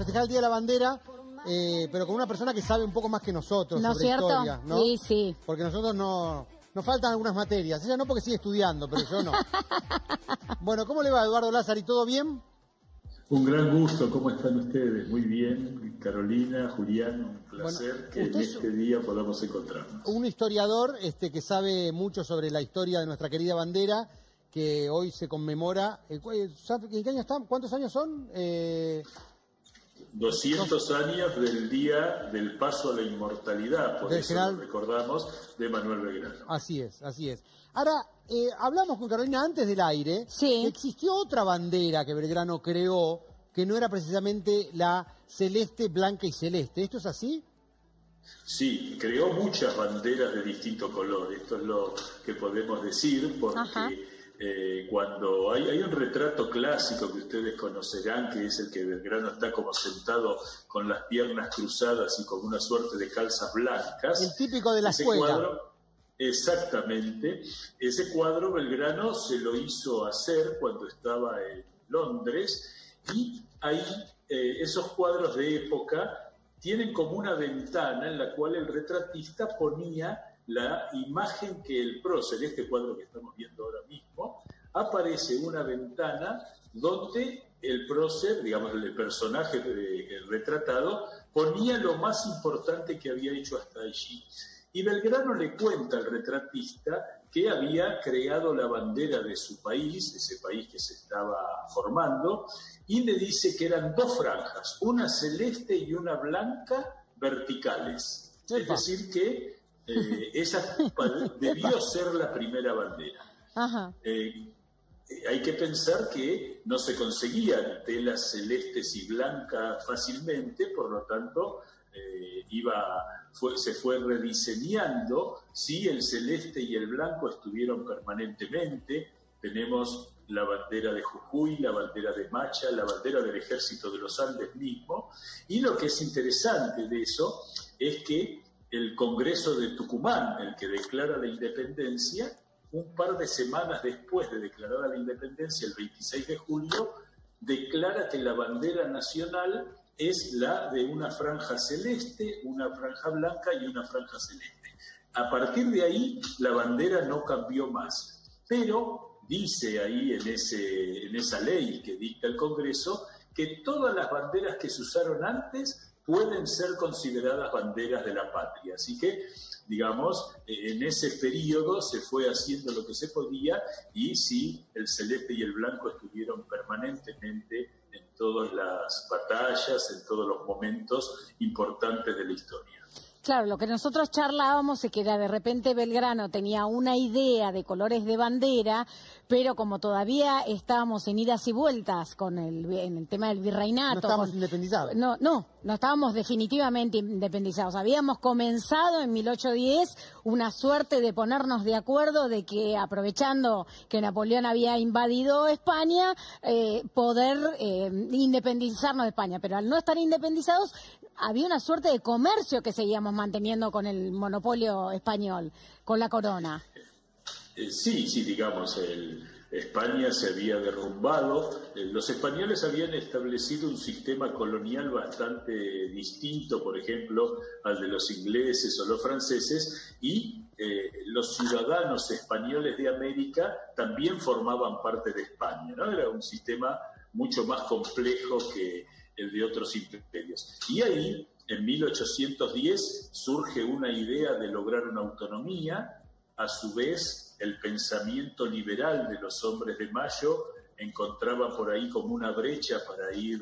festejar el Día de la Bandera, pero con una persona que sabe un poco más que nosotros ¿No es sobre cierto? historia, ¿no? Sí, sí. Porque nosotros no... Nos faltan algunas materias. Ella no, porque sigue estudiando, pero yo no. Bueno, ¿cómo le va, Eduardo Lázari? ¿Todo bien? Un gran gusto, ¿cómo están ustedes? Muy bien, Carolina, Julián, un placer que en este día podamos encontrarnos. Un historiador que sabe mucho sobre la historia de nuestra querida bandera, que hoy se conmemora. ¿En qué año están? ¿Cuántos años son? 200 años del día del paso a la inmortalidad, por eso lo recordamos, de Manuel Belgrano. Así es, así es. Ahora, hablamos con Carolina antes del aire, sí, que existió otra bandera que Belgrano creó, que no era precisamente la celeste, blanca y celeste. ¿Esto es así? Sí, creó muchas banderas de distinto color, esto es lo que podemos decir, porque... cuando hay un retrato clásico que ustedes conocerán, que es el que Belgrano está como sentado con las piernas cruzadas y con una suerte de calzas blancas. El típico de la escuela. Exactamente. Ese cuadro Belgrano se lo hizo hacer cuando estaba en Londres, y ahí esos cuadros de época tienen como una ventana en la cual el retratista ponía la imagen que el prócer, este cuadro que estamos viendo ahora mismo, aparece una ventana donde el prócer, digamos el personaje retratado, ponía lo más importante que había hecho hasta allí. Y Belgrano le cuenta al retratista que había creado la bandera de su país, ese país que se estaba formando, y le dice que eran dos franjas, una celeste y una blanca verticales. Es decir que esa debió ser la primera bandera. Hay que pensar que no se conseguían telas celestes y blancas fácilmente, por lo tanto se fue rediseñando. Sí, el celeste y el blanco estuvieron permanentemente. Tenemos la bandera de Jujuy, la bandera de Macha, la bandera del Ejército de los Andes mismo, y lo que es interesante de eso es que el Congreso de Tucumán, el que declara la independencia, un par de semanas después de declarar la independencia, el 26 de julio, declara que la bandera nacional es la de una franja celeste, una franja blanca y una franja celeste. A partir de ahí, la bandera no cambió más. Pero dice ahí en esa ley que dicta el Congreso que todas las banderas que se usaron antes pueden ser consideradas banderas de la patria. Así que, digamos, en ese periodo se fue haciendo lo que se podía, y sí, el celeste y el blanco estuvieron permanentemente en todas las batallas, en todos los momentos importantes de la historia. Claro, lo que nosotros charlábamos es que de repente Belgrano tenía una idea de colores de bandera, pero como todavía estábamos en idas y vueltas en el tema del virreinato... No estábamos independizados. No estábamos definitivamente independizados. Habíamos comenzado en 1810 una suerte de ponernos de acuerdo de que, aprovechando que Napoleón había invadido España, poder independizarnos de España. Pero al no estar independizados, había una suerte de comercio que seguíamos manteniendo con el monopolio español, con la corona. Sí, digamos, España se había derrumbado. Los españoles habían establecido un sistema colonial bastante distinto, por ejemplo, al de los ingleses o los franceses, y los ciudadanos españoles de América también formaban parte de España, ¿no? Era un sistema mucho más complejo que el de otros imperios. Y ahí, en 1810, surge una idea de lograr una autonomía. A su vez, el pensamiento liberal de los hombres de Mayo encontraba por ahí como una brecha para ir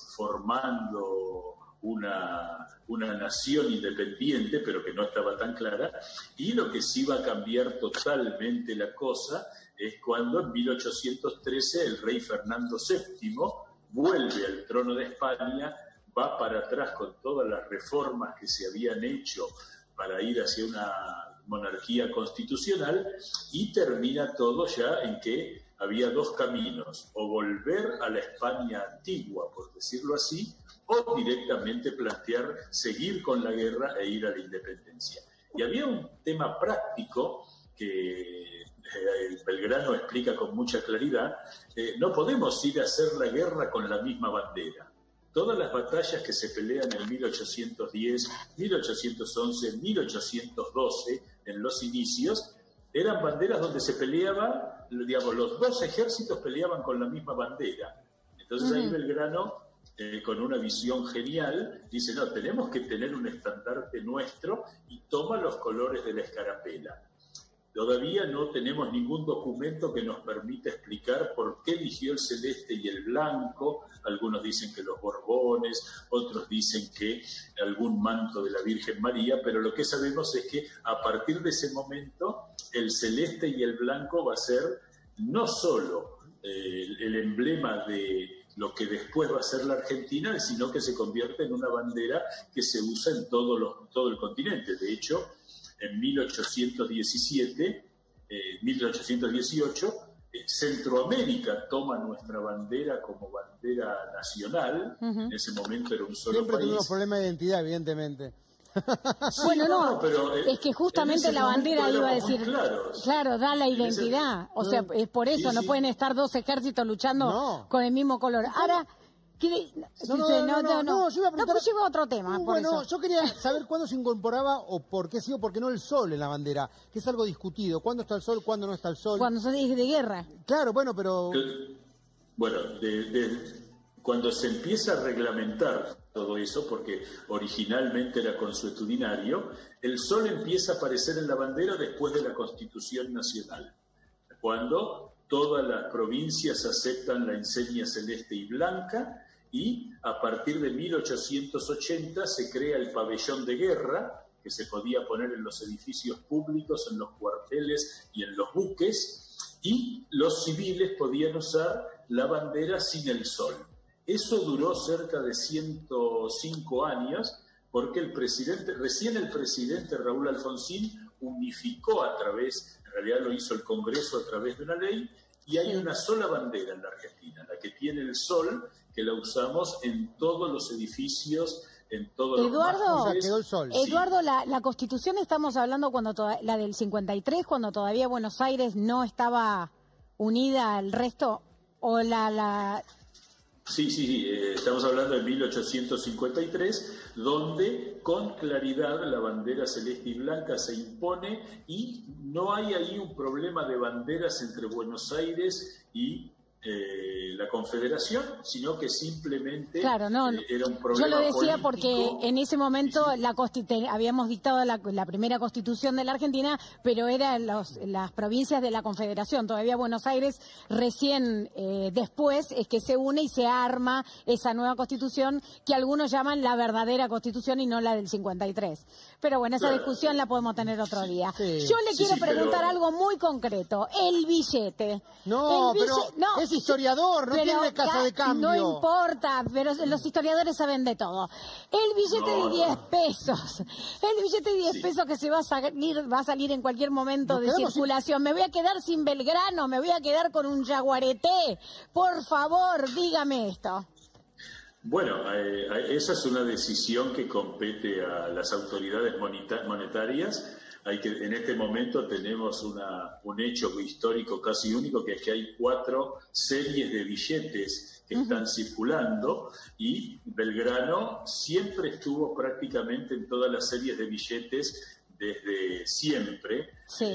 formando una nación independiente, pero que no estaba tan clara. Y lo que sí va a cambiar totalmente la cosa es cuando en 1813 el rey Fernando VII vuelve al trono de España, va para atrás con todas las reformas que se habían hecho para ir hacia una monarquía constitucional, y termina todo ya en que había dos caminos: o volver a la España antigua, por decirlo así, o directamente plantear seguir con la guerra e ir a la independencia. Y había un tema práctico que Belgrano explica con mucha claridad. No podemos ir a hacer la guerra con la misma bandera. todas las batallas que se pelean en 1810, 1811, 1812, en los inicios, eran banderas donde se peleaba, digamos, los dos ejércitos peleaban con la misma bandera. Entonces ahí Belgrano, con una visión genial, dice, no, tenemos que tener un estandarte nuestro, y toma los colores de la escarapela. Todavía no tenemos ningún documento que nos permita explicar por qué eligió el celeste y el blanco. Algunos dicen que los Borbones, otros dicen que algún manto de la Virgen María, pero lo que sabemos es que a partir de ese momento el celeste y el blanco va a ser no solo el emblema de lo que después va a ser la Argentina, sino que se convierte en una bandera que se usa en todo el continente. De hecho, en 1818, Centroamérica toma nuestra bandera como bandera nacional. En ese momento era un solo Siempre país. tuvimos problemas de identidad, evidentemente. Sí, bueno, no, pero es que justamente la bandera iba a decir, claro, da la En ese- identidad, o sea, es por eso, Sí, no sí. pueden estar dos ejércitos luchando No. con el mismo color. Ahora, yo iba a preguntar. pues llevo a otro tema, por Bueno, eso. yo quería saber cuándo se incorporaba o por qué sí o por qué no el sol en la bandera, que es algo discutido. ¿Cuándo está el sol, cuándo no está el sol? Cuando son de guerra. Claro, bueno, pero... Bueno, cuando se empieza a reglamentar todo eso, porque originalmente era consuetudinario, el sol empieza a aparecer en la bandera después de la Constitución Nacional, cuando todas las provincias aceptan la enseña celeste y blanca, y a partir de 1880 se crea el pabellón de guerra, que se podía poner en los edificios públicos, en los cuarteles y en los buques, y los civiles podían usar la bandera sin el sol. Eso duró cerca de 105 años, porque recién el presidente Raúl Alfonsín unificó en realidad lo hizo el Congreso a través de una ley, y hay una sola bandera en la Argentina, la que tiene el sol, que la usamos en todos los edificios, en todos los Eduardo, O sea, quedó el sol. Sí. Eduardo, la Constitución estamos hablando la del 53, cuando todavía Buenos Aires no estaba unida al resto, o Sí, estamos hablando de 1853, donde con claridad la bandera celeste y blanca se impone, y no hay ahí un problema de banderas entre Buenos Aires y la Confederación, sino que simplemente Claro, no, era un problema yo lo decía político. porque en ese momento habíamos dictado la primera Constitución de la Argentina, pero eran las provincias de la Confederación. Todavía Buenos Aires recién después es que se une y se arma esa nueva Constitución que algunos llaman la verdadera Constitución y no la del 53. Pero bueno, esa Claro. discusión la podemos tener otro día. Sí. Yo le Sí, quiero sí, preguntar pero- algo muy concreto. El billete. No, El pero no, es historiador, no pero tiene casa de cambio. No importa, pero los historiadores saben de todo. El billete No, de 10 pesos, el billete de 10 pesos que se va a salir en cualquier momento Nos de quedamos circulación. Me voy a quedar sin Belgrano, me voy a quedar con un Yaguareté. Por favor, dígame esto. Bueno, esa es una decisión que compete a las autoridades monetarias. En este momento tenemos un hecho histórico casi único, que es que hay 4 series de billetes que están circulando, y Belgrano siempre estuvo prácticamente en todas las series de billetes desde siempre. Sí.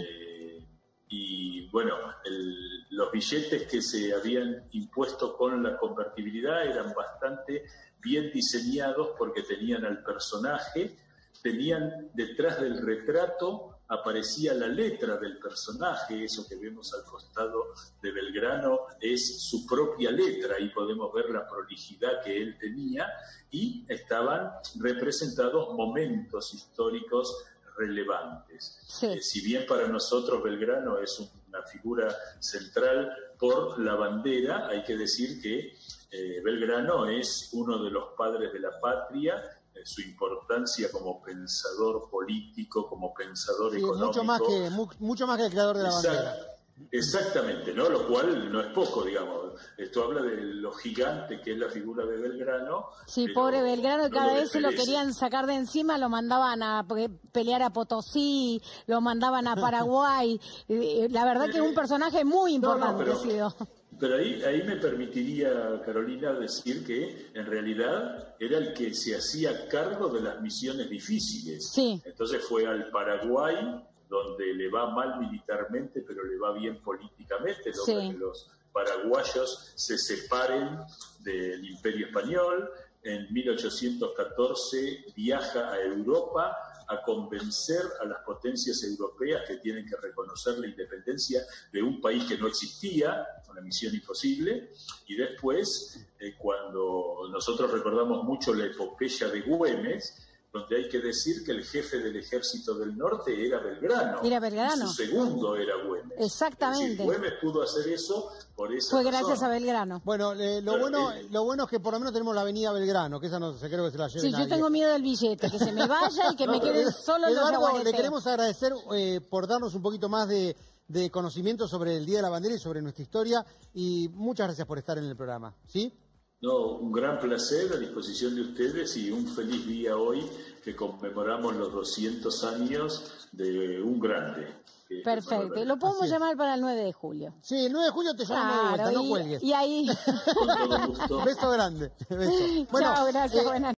Y bueno, los billetes que se habían impuesto con la convertibilidad eran bastante bien diseñados, porque tenían al personaje, tenían detrás del retrato, aparecía la letra del personaje. Eso que vemos al costado de Belgrano es su propia letra, y podemos ver la prolijidad que él tenía, y estaban representados momentos históricos relevantes. Sí. Si bien para nosotros Belgrano es una figura central por la bandera, hay que decir que Belgrano es uno de los padres de la patria. Su importancia como pensador político, como pensador Sí, económico. mucho más que el creador de la bandera. Exactamente, ¿no? Lo cual no es poco, digamos. Esto habla de lo gigante que es la figura de Belgrano. Sí, pero pobre Belgrano, no cada lo vez se lo desmerece. querían sacar de encima, lo mandaban a pelear a Potosí, lo mandaban a Paraguay. La verdad que es un personaje muy importante ha sido. Pero ahí me permitiría, Carolina, decir que en realidad era el que se hacía cargo de las misiones difíciles. Sí. Entonces fue al Paraguay, donde le va mal militarmente, pero le va bien políticamente, donde Sí. los paraguayos se separen del Imperio Español. En 1814 viaja a Europa a convencer a las potencias europeas que tienen que reconocer la independencia de un país que no existía, una misión imposible, y después, cuando nosotros recordamos mucho la epopeya de Güemes, donde hay que decir que el jefe del Ejército del Norte era Belgrano. Era Belgrano. Y su segundo era Güemes. Exactamente. Es decir, Güemes pudo hacer eso por esa Fue razón. gracias a Belgrano. Bueno, lo bueno es que por lo menos tenemos la avenida Belgrano, que esa no se creo que se la lleve Sí, nadie. yo tengo miedo del billete, que se me vaya y que me queden solo los Eduardo, yaguareteos. le queremos agradecer por darnos un poquito más de conocimiento sobre el Día de la Bandera y sobre nuestra historia, y muchas gracias por estar en el programa. ¿Sí? No, un gran placer a disposición de ustedes y un feliz día hoy que conmemoramos los 200 años de un grande. Perfecto. Lo podemos llamar para el 9 de julio. Sí, el 9 de julio te llamo de vuelta, no cuelgues. Y ahí... Con todo gusto. Beso grande. Beso. Bueno, Chao, gracias, buenas